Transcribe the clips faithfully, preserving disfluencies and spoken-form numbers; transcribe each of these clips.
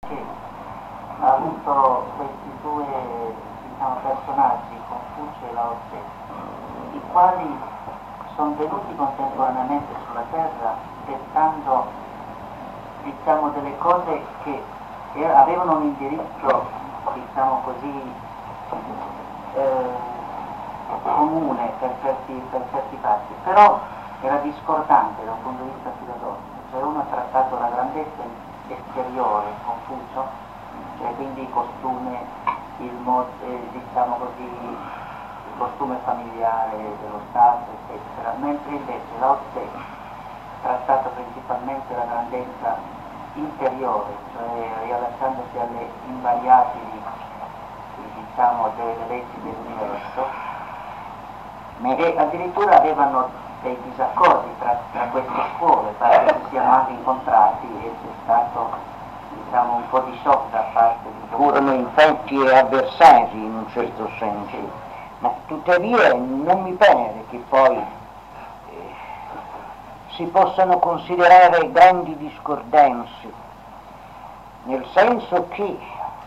che ha avuto questi due, diciamo, personaggi, Confucio e Lao Tse, i quali sono venuti contemporaneamente sulla terra dettando, diciamo, delle cose che avevano un indirizzo, diciamo così, eh, comune per certi, per certi fatti, però era discordante da un punto di vista filosofico. Cioè uno ha trattato la grandezza esteriore, Confucio, cioè quindi il costume, il mod, eh, diciamo così, il costume familiare dello Stato, eccetera, mentre invece Lao Tse ha trattato principalmente la grandezza interiore, cioè riallacciandosi alle invariabili, diciamo, delle leggi dell'universo, e addirittura avevano dei disaccordi tra, tra queste scuole, pare che si siano anche incontrati e c'è stato, diciamo, un po' di shock da parte di... Furono infatti avversari in un certo senso, ma tuttavia non mi pare che poi eh, si possano considerare grandi discordanze, nel senso che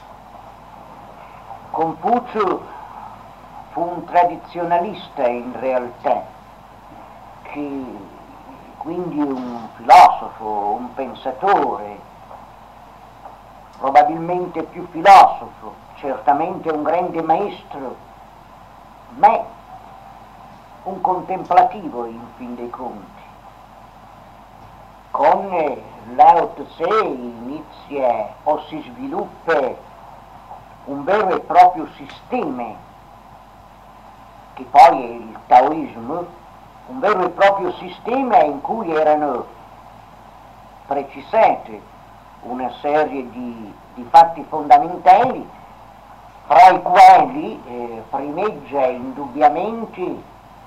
Confucio fu un tradizionalista in realtà, che quindi un filosofo, un pensatore, probabilmente più filosofo, certamente un grande maestro, ma un contemplativo in fin dei conti. Con Lao Tse inizia o si sviluppa un vero e proprio sistema, che poi è il Taoismo, un vero e proprio sistema in cui erano precisate una serie di, di fatti fondamentali, fra i quali eh, primeggia indubbiamente eh,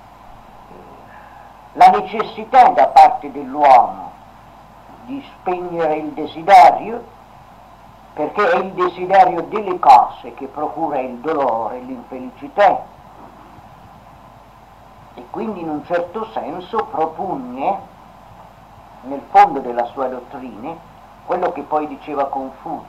la necessità da parte dell'uomo di spegnere il desiderio, perché è il desiderio delle cose che procura il dolore, l'infelicità, e quindi in un certo senso propugne nel fondo della sua dottrina quello che poi diceva Confucio,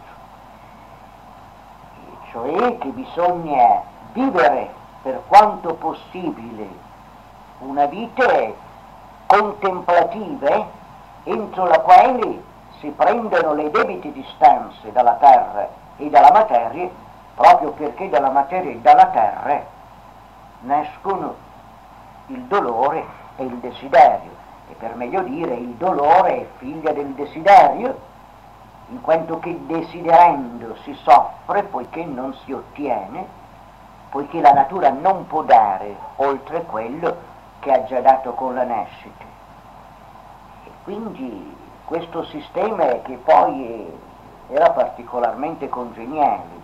cioè che bisogna vivere per quanto possibile una vita contemplativa entro la quale si prendono le debite distanze dalla terra e dalla materia, proprio perché dalla materia e dalla terra nascono il dolore e il desiderio, e per meglio dire il dolore è figlia del desiderio, in quanto che desiderando si soffre poiché non si ottiene, poiché la natura non può dare oltre quello che ha già dato con la nascita. E quindi questo sistema che poi era particolarmente congeniale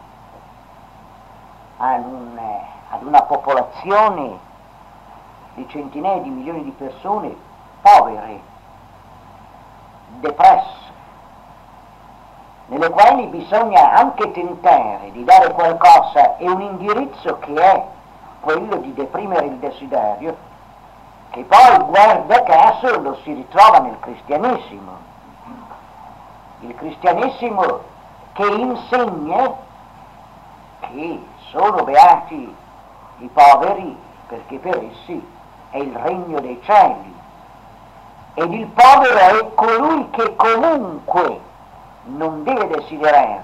ad, un, ad una popolazione di centinaia di milioni di persone povere, depresse, nelle quali bisogna anche tentare di dare qualcosa e un indirizzo che è quello di deprimere il desiderio, che poi, guarda caso, lo si ritrova nel cristianesimo. Il cristianesimo che insegna che sono beati i poveri perché per essi è il regno dei cieli, ed il povero è colui che comunque non deve desiderare.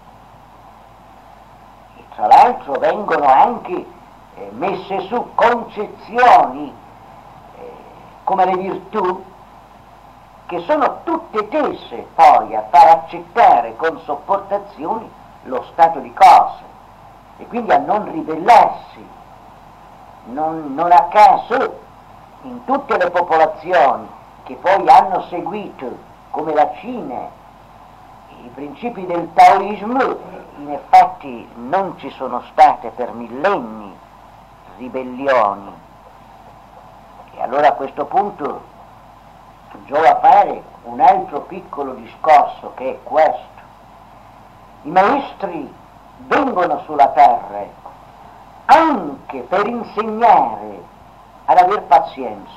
E tra l'altro vengono anche eh, messe su concezioni eh, come le virtù, che sono tutte tese poi a far accettare con sopportazione lo stato di cose e quindi a non ribellarsi. Non, non a caso in tutte le popolazioni che poi hanno seguito, come la Cina, i principi del Taoismo, in effetti non ci sono state per millenni ribellioni. E allora a questo punto giova fare un altro piccolo discorso, che è questo. I maestri vengono sulla terra anche per insegnare ad aver pazienza,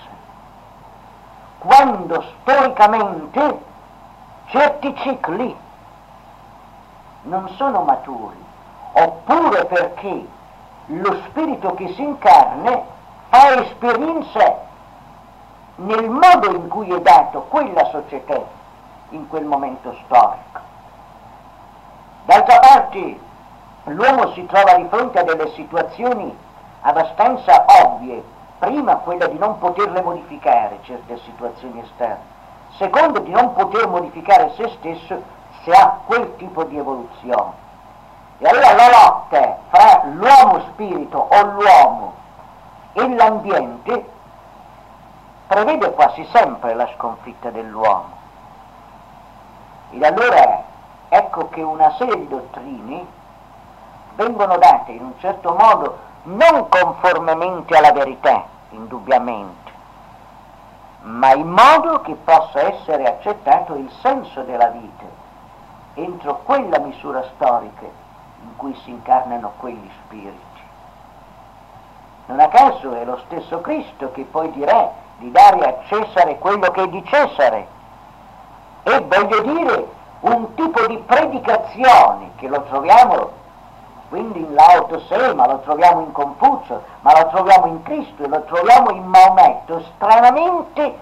quando storicamente certi cicli non sono maturi, oppure perché lo spirito che si incarna fa esperienza nel modo in cui è dato quella società in quel momento storico. D'altra parte, l'uomo si trova di fronte a delle situazioni abbastanza ovvie. Prima, quella di non poterle modificare, certe situazioni esterne. Secondo, di non poter modificare se stesso se ha quel tipo di evoluzione. E allora la lotta fra l'uomo spirito o l'uomo e l'ambiente prevede quasi sempre la sconfitta dell'uomo. Ed allora ecco che una serie di dottrine vengono date in un certo modo non conformemente alla verità, indubbiamente, ma in modo che possa essere accettato il senso della vita entro quella misura storica in cui si incarnano quegli spiriti. Non a caso è lo stesso Cristo che poi dirà di dare a Cesare quello che è di Cesare, e voglio dire un tipo di predicazione che lo troviamo quindi in Lao Tse, ma lo troviamo in Confucio, ma lo troviamo in Cristo e lo troviamo in Maometto, stranamente,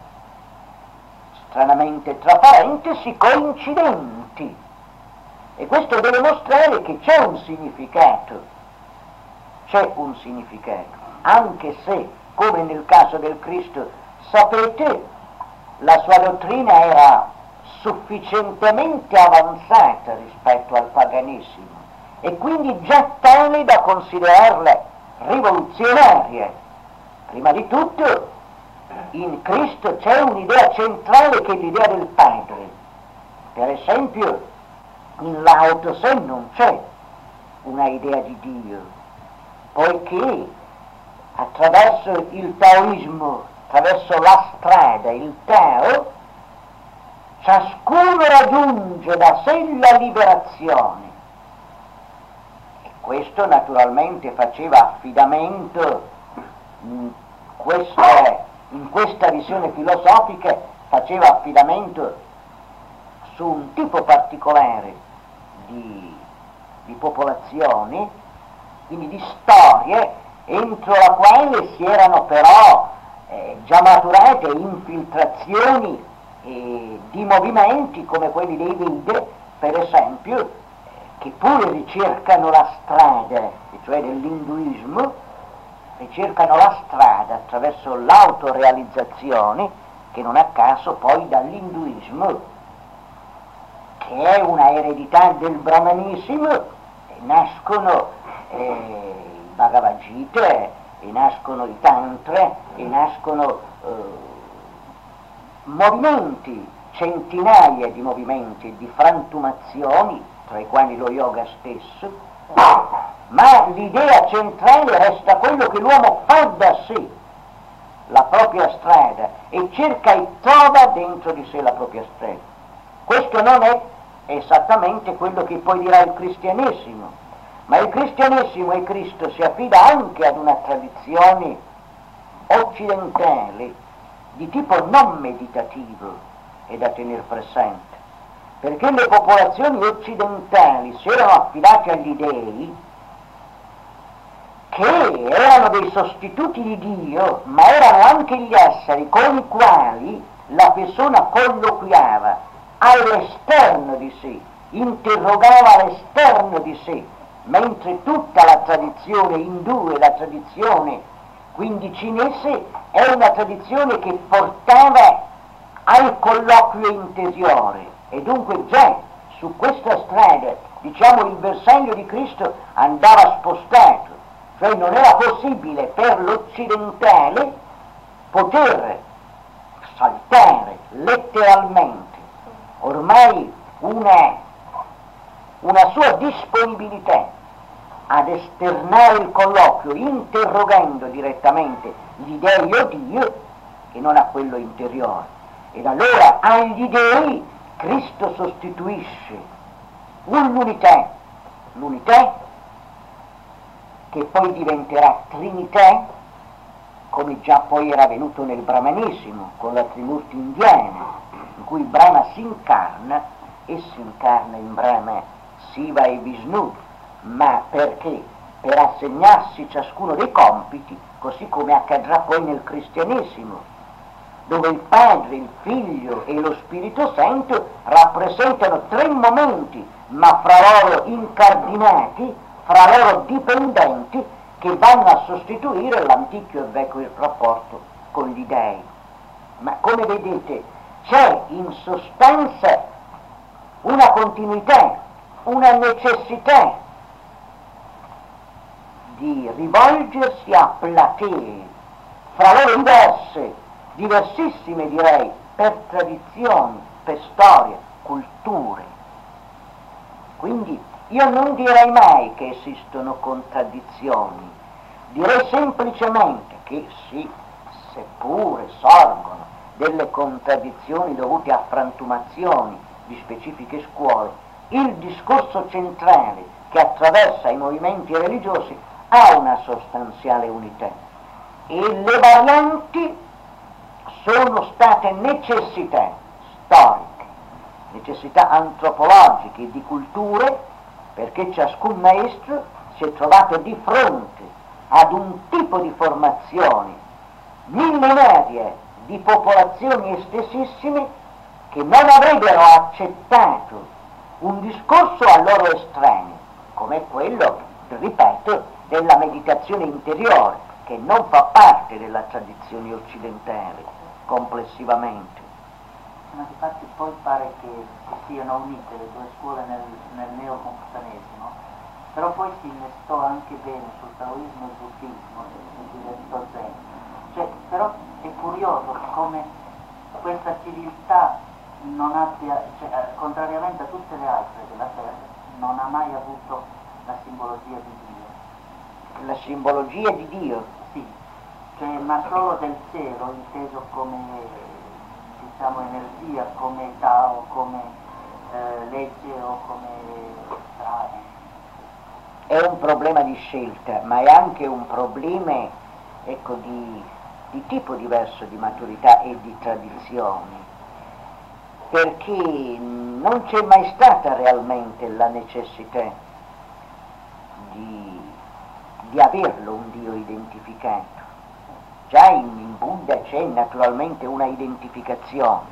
stranamente tra parentesi, coincidenti. E questo deve mostrare che c'è un significato, c'è un significato, anche se, come nel caso del Cristo, sapete, la sua dottrina era sufficientemente avanzata rispetto al paganesimo, e quindi già tale da considerarla rivoluzionaria. Prima di tutto, in Cristo c'è un'idea centrale che è l'idea del Padre. Per esempio, in Lao Tse non c'è una idea di Dio, poiché attraverso il taoismo, attraverso la strada, il Tao, ciascuno raggiunge da sé la liberazione. Questo naturalmente faceva affidamento, in questa, in questa visione filosofica, faceva affidamento su un tipo particolare di, di popolazione, quindi di storie, entro la quale si erano però eh, già maturate infiltrazioni eh, di movimenti come quelli dei Veda, per esempio, che pure ricercano la strada, cioè dell'induismo, ricercano la strada attraverso l'autorealizzazione, che non a caso poi dall'induismo, che è una eredità del brahmanesimo, nascono eh, i Bhagavad Gita, e nascono i Tantra, e nascono eh, movimenti, centinaia di movimenti, di frantumazioni, tra i quali lo yoga stesso, ma l'idea centrale resta quello che l'uomo fa da sé, la propria strada, e cerca e trova dentro di sé la propria strada. Questo non è esattamente quello che poi dirà il cristianesimo, ma il cristianesimo e Cristo si affida anche ad una tradizione occidentale di tipo non meditativo, è da tenere presente, perché le popolazioni occidentali si erano affidate agli dei che erano dei sostituti di Dio, ma erano anche gli esseri con i quali la persona colloquiava all'esterno di sé, interrogava all'esterno di sé, mentre tutta la tradizione indù e la tradizione quindi cinese è una tradizione che portava al colloquio interiore. E dunque già su questa strada, diciamo, il bersaglio di Cristo andava spostato, cioè non era possibile per l'occidentale poter saltare letteralmente ormai una, una sua disponibilità ad esternare il colloquio interrogando direttamente gli dei o Dio, che non a quello interiore. Ed allora agli dei Cristo sostituisce un'unità, l'unità che poi diventerà Trinità, come già poi era avvenuto nel brahmanesimo, con la Trimurti indiana, in cui Brahma si incarna e si incarna in Brahma Siva e Vishnu, ma perché? Per assegnarsi ciascuno dei compiti, così come accadrà poi nel cristianesimo, dove il Padre, il Figlio e lo Spirito Santo rappresentano tre momenti, ma fra loro incardinati, fra loro dipendenti, che vanno a sostituire l'antico e vecchio rapporto con gli dei. Ma come vedete c'è in sostanza una continuità, una necessità di rivolgersi a platee, fra loro diverse, diversissime direi, per tradizioni, per storia, culture. Quindi io non direi mai che esistono contraddizioni, direi semplicemente che sì, seppure sorgono delle contraddizioni dovute a frantumazioni di specifiche scuole, il discorso centrale che attraversa i movimenti religiosi ha una sostanziale unità e le varianti sono state necessità storiche, necessità antropologiche e di culture, perché ciascun maestro si è trovato di fronte ad un tipo di formazione millenaria di popolazioni estesissime che non avrebbero accettato un discorso a loro estraneo, come quello, ripeto, della meditazione interiore, che non fa parte della tradizione occidentale complessivamente. Ma infatti poi pare che si siano unite le due scuole nel, nel neoconfucianesimo, però poi si innestò anche bene sul taoismo e il buddismo, si diventò zen. Cioè, però è curioso come questa civiltà non abbia, cioè, contrariamente a tutte le altre della terra, non ha mai avuto la simbologia di Dio. La simbologia di Dio? Sì, cioè, ma solo del cielo, inteso come, diciamo, energia, come Tao, come eh, legge o come strada. È un problema di scelta, ma è anche un problema, ecco, di, di tipo diverso di maturità e di tradizioni, perché non c'è mai stata realmente la necessità di, di averlo un Dio identificato. Già in, in Buddha c'è naturalmente una identificazione,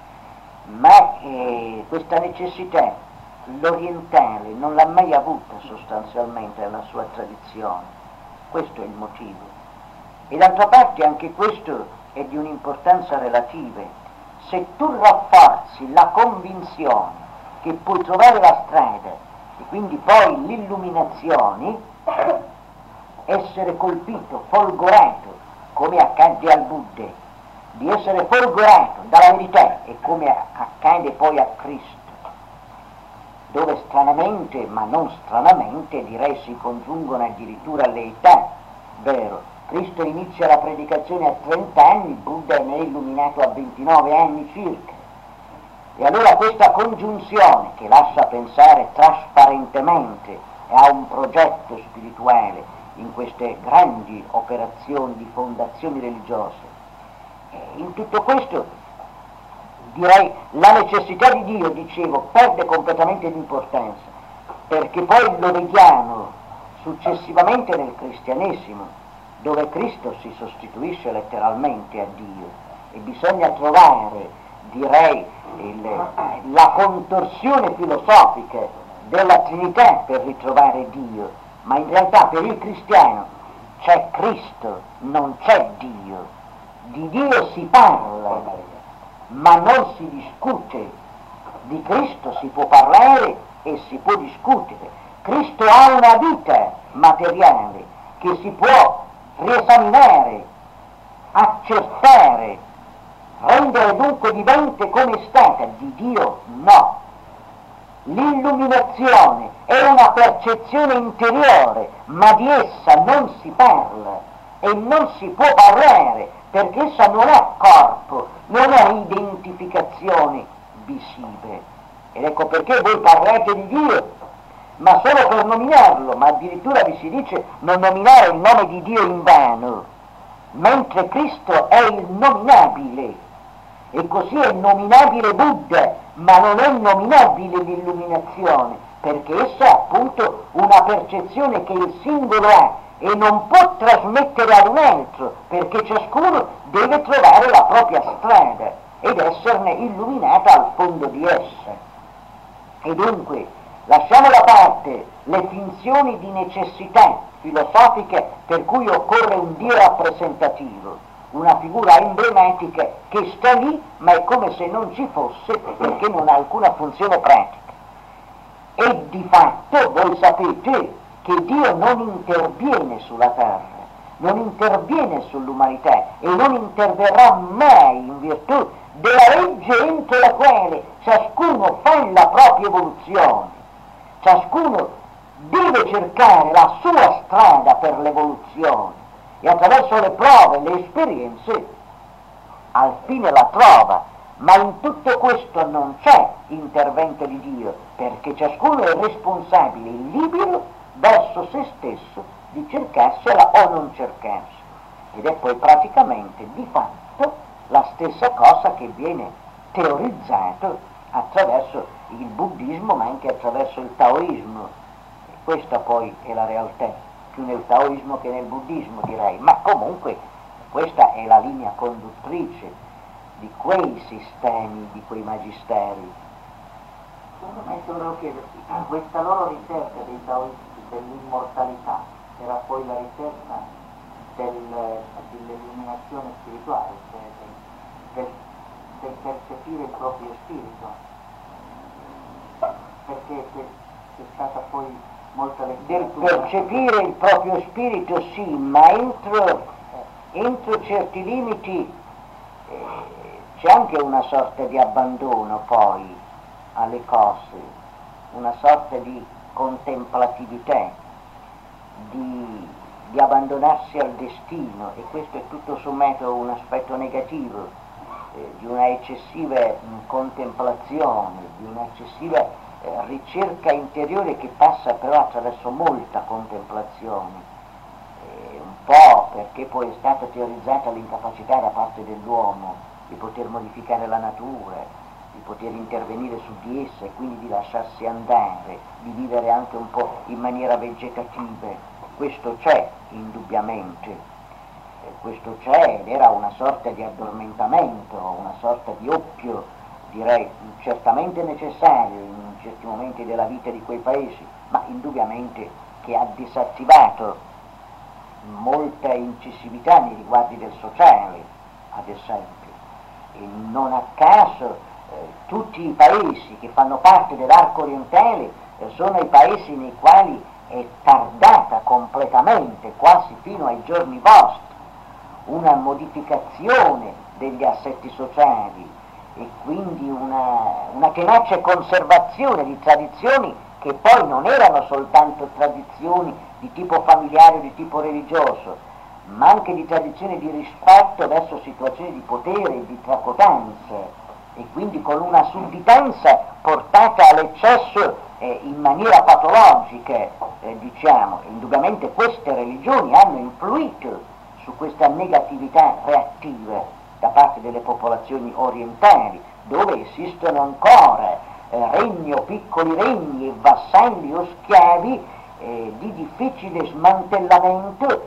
ma eh, questa necessità l'orientale non l'ha mai avuta sostanzialmente nella sua tradizione. Questo è il motivo. E d'altra parte anche questo è di un'importanza relativa. Se tu rafforzi la convinzione che puoi trovare la strada e quindi poi l'illuminazione, essere colpito, folgorato, come accadde al Buddha, di essere folgorato dalla verità, e come accade poi a Cristo, dove stranamente, ma non stranamente, direi si congiungono addirittura le età, vero? Cristo inizia la predicazione a trenta anni, Buddha ne è illuminato a ventinove anni circa. E allora questa congiunzione, che lascia pensare trasparentemente a un progetto spirituale in queste grandi operazioni di fondazioni religiose, in tutto questo direi la necessità di Dio, dicevo, perde completamente di importanza, perché poi lo vediamo successivamente nel cristianesimo, dove Cristo si sostituisce letteralmente a Dio, e bisogna trovare, direi, il, la contorsione filosofica della Trinità per ritrovare Dio, ma in realtà per il cristiano c'è Cristo, non c'è Dio. Di Dio si parla, ma non si discute. Di Cristo si può parlare e si può discutere. Cristo ha una vita materiale che si può riesaminare, accertare, rendere dunque vivente come è stata. Di Dio no. L'illuminazione è una percezione interiore, ma di essa non si parla e non si può parlare, perché essa non ha corpo, non ha identificazione visive. Ed ecco perché voi parlate di Dio, ma solo per nominarlo, ma addirittura vi si dice non nominare il nome di Dio in vano, mentre Cristo è il nominabile, e così è nominabile Buddha, ma non è nominabile l'illuminazione, perché essa è appunto una percezione che il singolo ha e non può trasmettere ad un altro, perché ciascuno deve trovare la propria strada ed esserne illuminato al fondo di essa. E dunque lasciamo da parte le finzioni di necessità filosofiche per cui occorre un Dio rappresentativo, una figura emblematica che sta lì ma è come se non ci fosse perché non ha alcuna funzione pratica. E di fatto voi sapete che Dio non interviene sulla terra, non interviene sull'umanità e non interverrà mai in virtù della legge entro la quale ciascuno fa la propria evoluzione, ciascuno deve cercare la sua strada per l'evoluzione e attraverso le prove, le esperienze, al fine la trova, ma in tutto questo non c'è intervento di Dio, perché ciascuno è responsabile e libero verso se stesso di cercarsela o non cercarsela. Ed è poi praticamente di fatto la stessa cosa che viene teorizzato attraverso il buddismo ma anche attraverso il taoismo. E questa poi è la realtà, più nel taoismo che nel buddismo direi, ma comunque questa è la linea conduttrice di quei sistemi, di quei magisteri. Secondo me, se volevo chiederti, questa loro ricerca dei taoisti dell'immortalità era poi la ricerca del, dell'illuminazione spirituale, cioè del, del percepire il proprio spirito, perché c'è, c'è stata poi molta letteratura. Del percepire il proprio spirito sì, ma entro, entro certi limiti eh, c'è anche una sorta di abbandono poi alle cose, una sorta di contemplatività, di, di abbandonarsi al destino, e questo è tutto sommato un aspetto negativo, eh, di una eccessiva mh, contemplazione, di una eccessiva eh, ricerca interiore che passa però attraverso molta contemplazione, eh, un po' perché poi è stata teorizzata l'incapacità da parte dell'uomo di poter modificare la natura, di poter intervenire su di essa e quindi di lasciarsi andare, di vivere anche un po' in maniera vegetativa. Questo c'è indubbiamente, eh, questo c'è ed era una sorta di addormentamento, una sorta di oppio, direi certamente necessario in certi momenti della vita di quei paesi, ma indubbiamente che ha disattivato molta incisività nei riguardi del sociale, ad esempio, e non a caso tutti i paesi che fanno parte dell'arco orientale eh, sono i paesi nei quali è tardata completamente, quasi fino ai giorni vostri, una modificazione degli assetti sociali e quindi una, una tenace conservazione di tradizioni che poi non erano soltanto tradizioni di tipo familiare o di tipo religioso, ma anche di tradizioni di rispetto verso situazioni di potere e di tracotanza, e quindi con una sudditanza portata all'eccesso eh, in maniera patologica, eh, diciamo. Indubbiamente queste religioni hanno influito su questa negatività reattiva da parte delle popolazioni orientali, dove esistono ancora eh, regni o piccoli regni e vassalli o schiavi eh, di difficile smantellamento,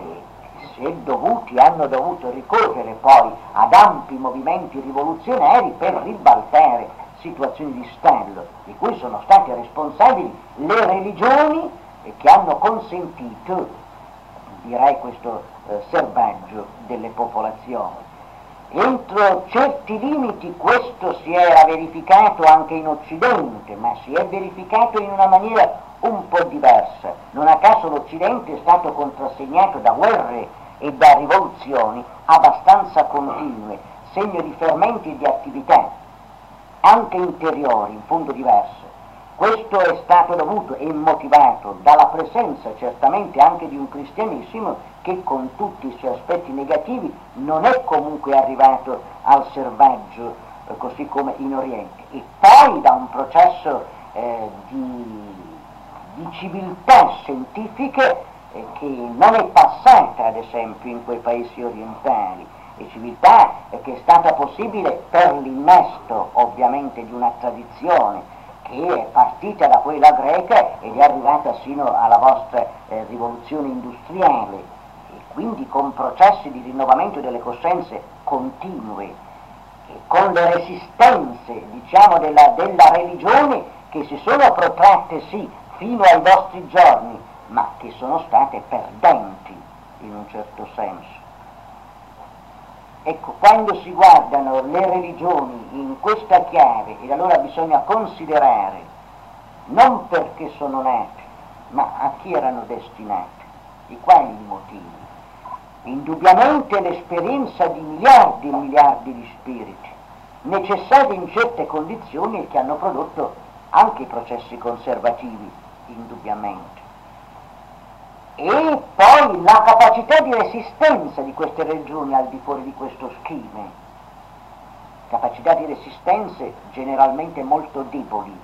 se dovuti, hanno dovuto ricorrere poi ad ampi movimenti rivoluzionari per ribaltare situazioni di stallo, di cui sono state responsabili le religioni che hanno consentito, direi, questo eh, serbaggio delle popolazioni. Entro certi limiti questo si era verificato anche in Occidente, ma si è verificato in una maniera un po' diversa. Non a caso l'Occidente è stato contrassegnato da guerre e da rivoluzioni abbastanza continue, segno di fermenti e di attività, anche interiori, in fondo diverse. Questo è stato dovuto e motivato dalla presenza certamente anche di un cristianesimo che con tutti i suoi aspetti negativi non è comunque arrivato al servaggio eh, così come in Oriente, e poi da un processo eh, di, di civiltà scientifiche che non è passata ad esempio in quei paesi orientali, e civiltà che è stata possibile per l'innesto ovviamente di una tradizione che è partita da quella greca ed è arrivata sino alla vostra eh, rivoluzione industriale, e quindi con processi di rinnovamento delle coscienze continue, e con le resistenze, diciamo, della, della religione che si sono protratte sì fino ai vostri giorni, ma che sono state perdenti in un certo senso. Ecco, quando si guardano le religioni in questa chiave, ed allora bisogna considerare non perché sono nate, ma a chi erano destinate, di quali motivi. Indubbiamente l'esperienza di miliardi e miliardi di spiriti, necessari in certe condizioni e che hanno prodotto anche i processi conservativi, indubbiamente. E poi la capacità di resistenza di queste religioni al di fuori di questo schema, capacità di resistenze generalmente molto deboli,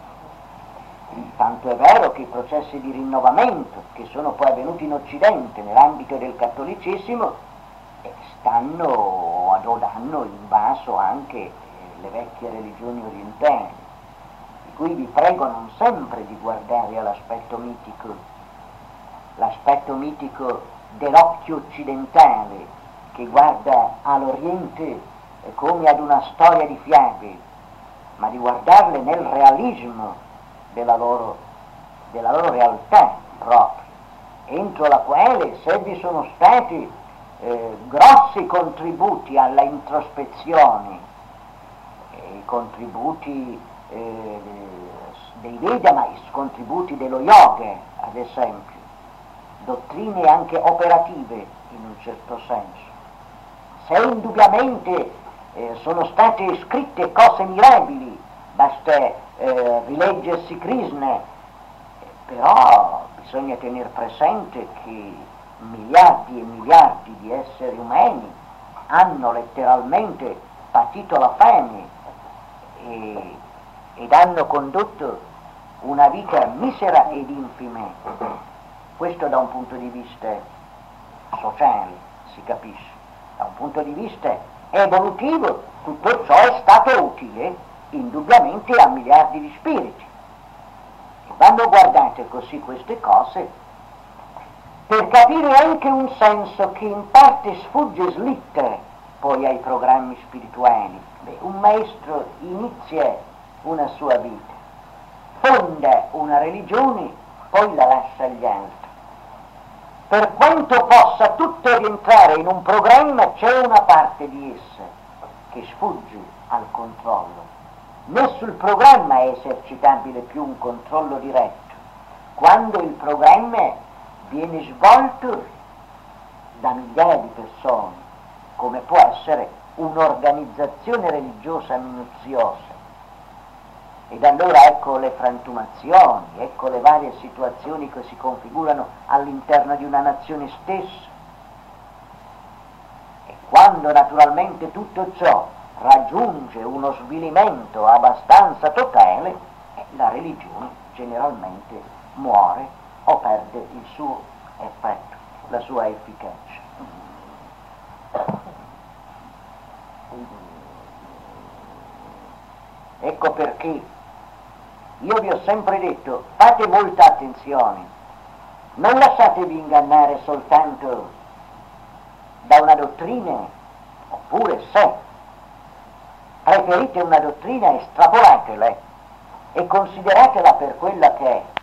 tanto è vero che i processi di rinnovamento che sono poi avvenuti in Occidente nell'ambito del cattolicesimo stanno o hanno invaso anche le vecchie religioni orientali, di cui vi prego non sempre di guardare all'aspetto mitico, l'aspetto mitico dell'occhio occidentale che guarda all'Oriente come ad una storia di fiabe, ma di guardarle nel realismo della loro, della loro realtà propria, entro la quale se vi sono stati eh, grossi contributi alla introspezione, eh, contributi eh, dei Veda, ma i contributi dello yoga, ad esempio, dottrine anche operative in un certo senso. Se indubbiamente eh, sono state scritte cose mirabili, basta eh, rileggersi Krishna, eh, però bisogna tenere presente che miliardi e miliardi di esseri umani hanno letteralmente patito la fame e, ed hanno condotto una vita misera ed infime. Questo da un punto di vista sociale, si capisce. Da un punto di vista evolutivo, tutto ciò è stato utile, indubbiamente, a miliardi di spiriti. E quando guardate così queste cose, per capire anche un senso che in parte sfugge slitta poi ai programmi spirituali, beh, un maestro inizia una sua vita, fonda una religione, poi la lascia agli altri. Per quanto possa tutto rientrare in un programma, c'è una parte di essa che sfugge al controllo. Né sul programma è esercitabile più un controllo diretto, quando il programma viene svolto da migliaia di persone, come può essere un'organizzazione religiosa minuziosa. Ed allora ecco le frantumazioni, ecco le varie situazioni che si configurano all'interno di una nazione stessa. E quando naturalmente tutto ciò raggiunge uno svilimento abbastanza totale, la religione generalmente muore o perde il suo effetto, la sua efficacia. Ecco perché io vi ho sempre detto, fate molta attenzione, non lasciatevi ingannare soltanto da una dottrina, oppure se preferite una dottrina estrapolatela e consideratela per quella che è.